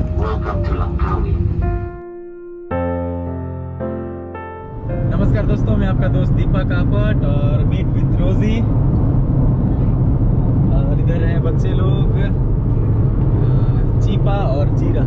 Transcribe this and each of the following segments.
Welcome to Langkawi. नमस्कार दोस्तों, मैं आपका दोस्त दीपक आपट और मीट विद रोजी। और इधर हैं बच्चे लोग चीपा और जीरा।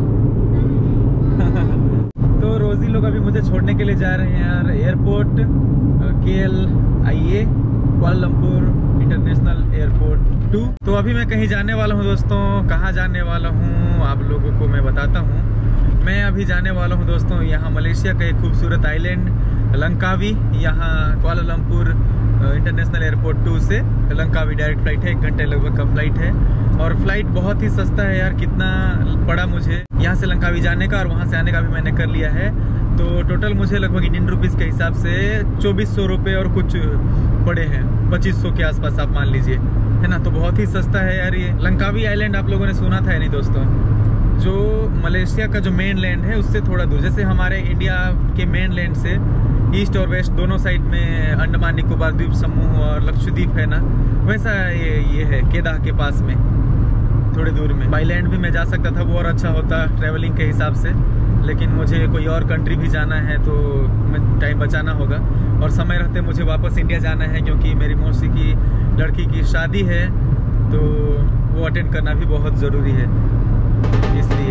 तो रोजी लोग अभी मुझे छोड़ने के लिए जा रहे हैं यार airport KLIA Kuala Lumpur international airport 2। तो अभी मैं कहीं जाने वाला हूं दोस्तों। कहां जाने वाला हूं आप लोगों को मैं बताता हूं। मैं अभी जाने वाला हूं दोस्तों यहाँ मलेशिया का एक खूबसूरत आइलैंड लंकावी। यहाँ कुआलालंपुर इंटरनेशनल एयरपोर्ट 2 से लंकावी डायरेक्ट फ्लाइट है। 1 घंटे लगभग का फ्लाइट है और फ्लाइट बहुत ही सस्ता है यार। कितना पड़ा मुझे यहाँ से लंकावी जाने का और वहाँ से आने का भी मैंने कर लिया है। तो टोटल मुझे लगभग इंडियन रुपीस के हिसाब से 2400 रुपये और कुछ पड़े हैं। 2500 के आसपास आप मान लीजिए, है ना। तो बहुत ही सस्ता है यार ये लंकावी आइलैंड। आप लोगों ने सुना था या नहीं दोस्तों? जो मलेशिया का जो मेन लैंड है उससे थोड़ा दूर, जैसे हमारे इंडिया के मेन लैंड से ईस्ट और वेस्ट दोनों साइड में अंडमान निकोबार द्वीप समूह और लक्षद्वीप है ना, वैसा ये है केदाह के पास में थोड़ी दूर में। बाई लैंड भी मैं जा सकता था, वो और अच्छा होता ट्रैवलिंग के हिसाब से, लेकिन मुझे कोई और कंट्री भी जाना है तो टाइम बचाना होगा और समय रहते मुझे वापस इंडिया जाना है, क्योंकि मेरी मौसी की लड़की की शादी है तो वो अटेंड करना भी बहुत ज़रूरी है, इसलिए।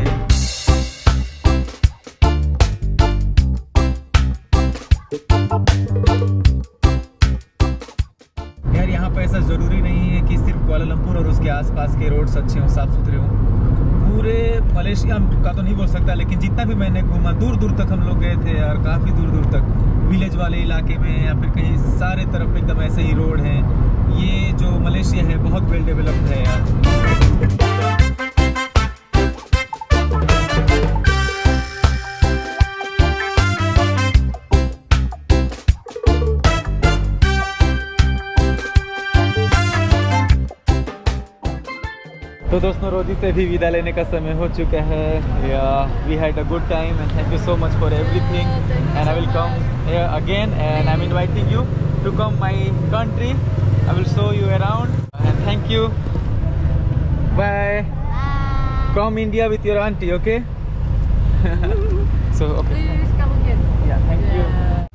यार यहाँ पर ऐसा ज़रूरी नहीं है कि सिर्फ कुआलालंपुर और उसके आसपास के रोड्स अच्छे हों, साफ़ सुथरे हों। पूरे मलेशिया का तो नहीं बोल सकता, लेकिन जितना भी मैंने घूमा दूर दूर तक हम लोग गए थे यार, काफ़ी दूर दूर तक विलेज वाले इलाके में या फिर कहीं सारे तरफ एकदम ऐसे ही रोड हैं। ये जो मलेशिया है बहुत वेल डेवलप्ड है यार। तो दोस्तों रोजी से भी विदा लेने का समय हो चुका है। We had a good time and thank you so much for everything and I will come here again and I am inviting you to come my country. I will show you around and thank you. Bye. Come India with your aunty, okay? So okay, yeah thank you,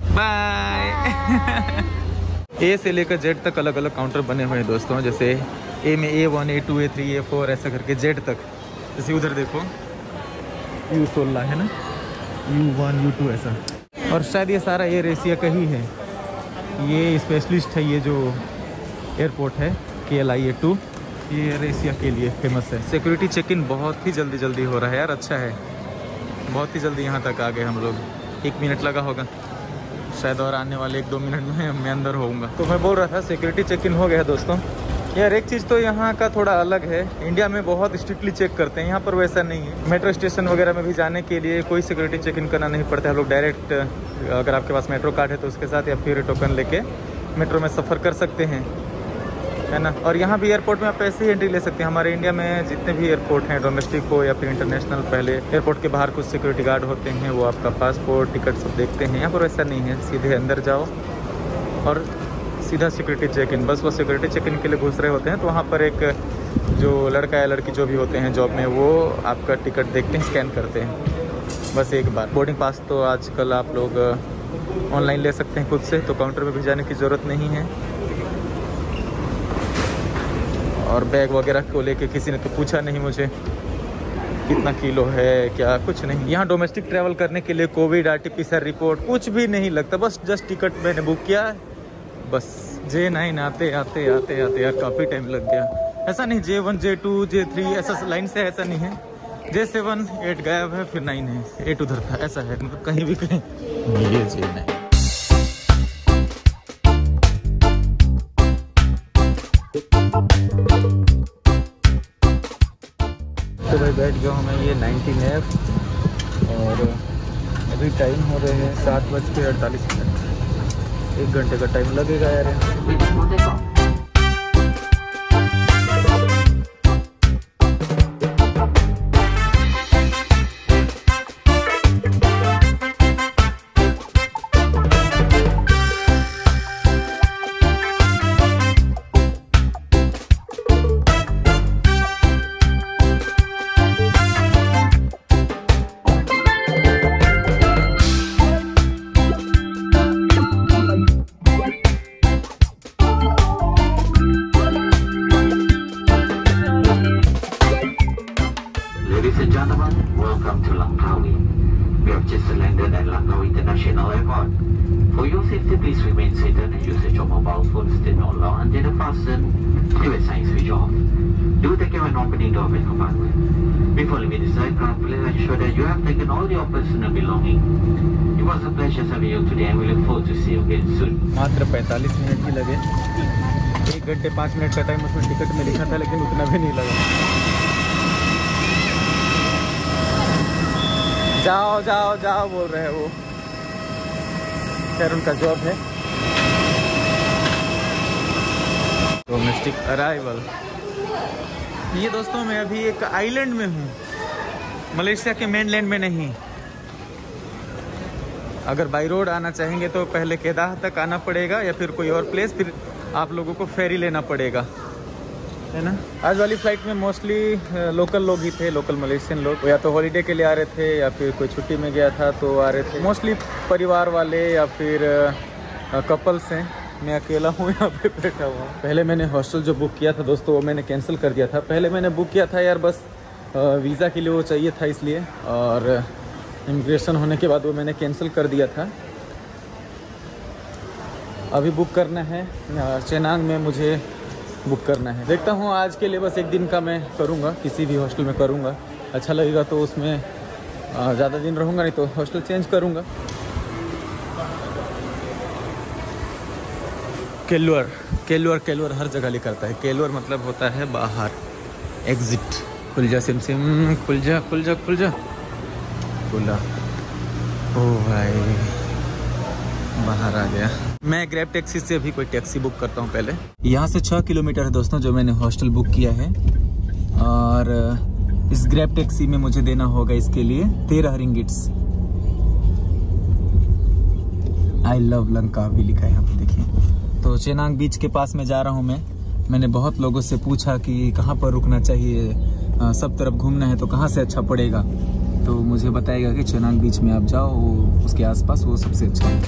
bye. A से लेकर Z तक अलग अलग counter बने हुए हैं दोस्तों। जैसे ए में A1 A2 A3 A4 ऐसा करके जेड तक। जैसे उधर देखो U16 है ना, U1 U2 ऐसा। और शायद ये सारा एयर एशिया का ही है। ये स्पेशलिस्ट है, ये जो एयरपोर्ट है KLIA 2, ये एयर एशिया के लिए फेमस है। सिक्योरिटी चेक इन बहुत ही जल्दी हो रहा है यार, अच्छा है। बहुत ही जल्दी यहाँ तक आ गए हम लोग। 1 मिनट लगा होगा शायद, और आने वाले 1-2 मिनट में मैं अंदर होऊंगा। तो मैं बोल रहा था सिक्योरिटी चेक इन हो गया दोस्तों। यार एक चीज़ तो यहाँ का थोड़ा अलग है, इंडिया में बहुत स्ट्रिक्टली चेक करते हैं, यहाँ पर वैसा नहीं है। मेट्रो स्टेशन वगैरह में भी जाने के लिए कोई सिक्योरिटी चेक इन करना नहीं पड़ता है। लोग डायरेक्ट, अगर आपके पास मेट्रो कार्ड है तो उसके साथ या फिर टोकन लेके मेट्रो में सफ़र कर सकते हैं, है ना। और यहाँ भी एयरपोर्ट में आप ऐसे ही एंट्री ले सकते हैं। हमारे इंडिया में जितने भी एयरपोर्ट हैं, डोमेस्टिक हो या फिर इंटरनेशनल, पहले एयरपोर्ट के बाहर कुछ सिक्योरिटी गार्ड होते हैं, वो आपका पासपोर्ट टिकट सब देखते हैं। यहाँ पर वैसा नहीं है, सीधे अंदर जाओ और सीधा सिक्योरिटी चेक इन। बस वो सिक्योरिटी चेक इन के लिए घुस रहे होते हैं तो वहाँ पर एक जो लड़का या लड़की जो भी होते हैं जॉब में, वो आपका टिकट देखते हैं, स्कैन करते हैं बस एक बार। बोर्डिंग पास तो आजकल आप लोग ऑनलाइन ले सकते हैं खुद से, तो काउंटर में भी जाने की ज़रूरत नहीं है। और बैग वगैरह को लेके किसी ने तो पूछा नहीं मुझे कितना किलो है क्या, कुछ नहीं। यहाँ डोमेस्टिक ट्रैवल करने के लिए कोविड RT-PCR रिपोर्ट कुछ भी नहीं लगता, बस जस्ट टिकट मैंने बुक किया, बस J9 आते यार काफ़ी टाइम लग गया। ऐसा नहीं J1 J2 J3 ऐसा लाइन से, ऐसा नहीं है। J7 8 गायब है, फिर 9 है, 8 उधर था, ऐसा है, मतलब कहीं भी कहीं। ये J9 तो भाई बैठ गया हूँ मैं ये 19F और अभी टाइम हो रहे हैं 7:48। 1 घंटे का टाइम लगेगा यार। Welcome to Langkawi. We have just landed at Langkawi International Airport. For your safety, please remain seated and usage of mobile phones did not allow until the fasten private sign switch off. Do take care when opening door of your compartment. Before leaving this aircraft, please ensure that you have taken all your personal belongings. It was a pleasure serving you today and we look forward to see you again soon. मात्र 45 minute ही लगे। 1 घंटे 5 minute का time उसमें ticket में लिखा था, लेकिन उतना भी नहीं लगा। जाओ जाओ जाओ बोल रहे हैं वो, खैर उनका जॉब है। Domestic arrival. ये दोस्तों मैं अभी एक आइलैंड में हूँ, मलेशिया के मेनलैंड में नहीं। अगर बाई रोड आना चाहेंगे तो पहले केदाह तक आना पड़ेगा या फिर कोई और प्लेस, फिर आप लोगों को फेरी लेना पड़ेगा, है ना। आज वाली फ्लाइट में मोस्टली लोकल लोग ही थे, लोकल मलेशियन लोग, या तो हॉलीडे के लिए आ रहे थे या फिर कोई छुट्टी में गया था तो आ रहे थे। मोस्टली परिवार वाले या फिर कपल्स हैं। मैं अकेला हूँ यहाँ पे बैठा हुआ। पहले मैंने हॉस्टल जो बुक किया था दोस्तों वो मैंने कैंसिल कर दिया था। पहले मैंने बुक किया था यार बस वीज़ा के लिए वो चाहिए था इसलिए, और इमिग्रेशन होने के बाद वो मैंने कैंसिल कर दिया था। अभी बुक करना है चेनांग में, मुझे बुक करना है। देखता हूँ आज के लिए बस 1 दिन का मैं करूँगा, किसी भी हॉस्टल में करूँगा। अच्छा लगेगा तो उसमें ज़्यादा दिन रहूँगा, नहीं तो हॉस्टल चेंज करूँगा। केलवर केलवर केलवर हर जगह लिखा है। केलवर मतलब होता है बाहर, एग्जिट। खुल जा सिम सिम, खुल जा खुल जा खुल जा, खुला। ओ भाई बाहर आ गया। मैं ग्रैब टैक्सी से अभी कोई टैक्सी बुक करता हूँ पहले। यहाँ से 6 किलोमीटर है दोस्तों जो मैंने हॉस्टल बुक किया है, और इस ग्रैब टैक्सी में मुझे देना होगा इसके लिए 13 रिंगिट्स। आई लव लंकावी लिखा है यहाँ पे, देखिए। तो चेनांग बीच के पास में जा रहा हूँ मैंने बहुत लोगों से पूछा कि कहाँ पर रुकना चाहिए, सब तरफ घूमना है तो कहाँ से अच्छा पड़ेगा। तो मुझे बताएगा कि चेनांग बीच में आप जाओ, वो उसके आसपास वो सबसे अच्छा है।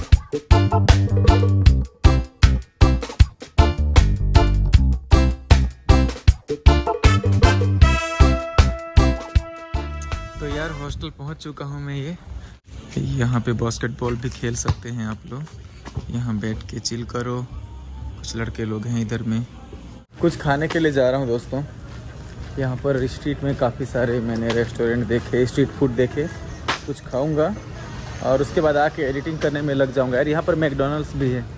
तो यार हॉस्टल पहुंच चुका हूं मैं। ये यहाँ पे बास्केटबॉल भी खेल सकते हैं आप लोग, यहाँ बैठ के चिल करो। कुछ लड़के लोग हैं इधर में। कुछ खाने के लिए जा रहा हूँ दोस्तों। यहाँ पर स्ट्रीट में काफ़ी सारे मैंने रेस्टोरेंट देखे, स्ट्रीट फूड देखे। कुछ खाऊंगा और उसके बाद आके एडिटिंग करने में लग जाऊंगा। यार यहाँ पर मैकडॉनल्ड्स भी है।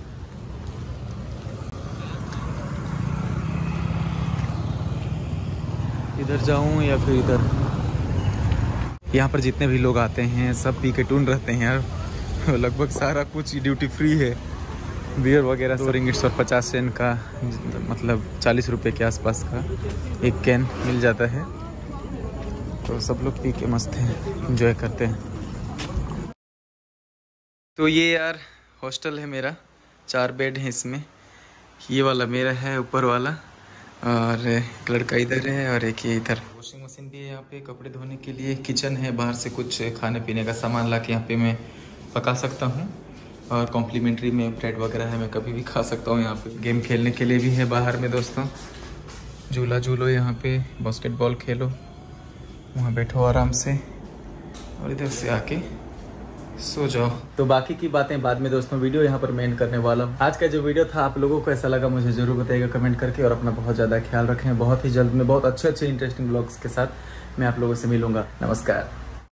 इधर जाऊं या फिर इधर। यहाँ पर जितने भी लोग आते हैं सब पी के टून रहते हैं यार। लगभग सारा कुछ ड्यूटी फ्री है। बियर वगैरह 2 रिंगिट्स और 50 सेंट का, मतलब 40 रुपए के आसपास का एक कैन मिल जाता है। तो सब लोग पी के मस्त हैं, एंजॉय करते हैं। तो ये यार हॉस्टल है मेरा, 4 बेड हैं इसमें। ये वाला मेरा है, ऊपर वाला, और एक लड़का इधर है और एक ये इधर। वॉशिंग मशीन भी है यहाँ पे, कपड़े धोने के लिए। किचन है, बाहर से कुछ खाने पीने का सामान ला के यहाँ पे मैं पका सकता हूँ। और कॉम्प्लीमेंट्री में ब्रेड वगैरह है, मैं कभी भी खा सकता हूँ। यहाँ पे गेम खेलने के लिए भी है बाहर में दोस्तों। झूला झूलो यहाँ पे, बास्केटबॉल खेलो, वहाँ बैठो आराम से और इधर से आके सो जाओ। तो बाकी की बातें बाद में दोस्तों, वीडियो यहाँ पर मैं एंड करने वाला हूँ। आज का जो वीडियो था आप लोगों को ऐसा लगा मुझे जरूर बताइएगा कमेंट करके, और अपना बहुत ज़्यादा ख्याल रखें। बहुत ही जल्द में बहुत अच्छे इंटरेस्टिंग ब्लॉग्स के साथ मैं आप लोगों से मिलूंगा। नमस्कार।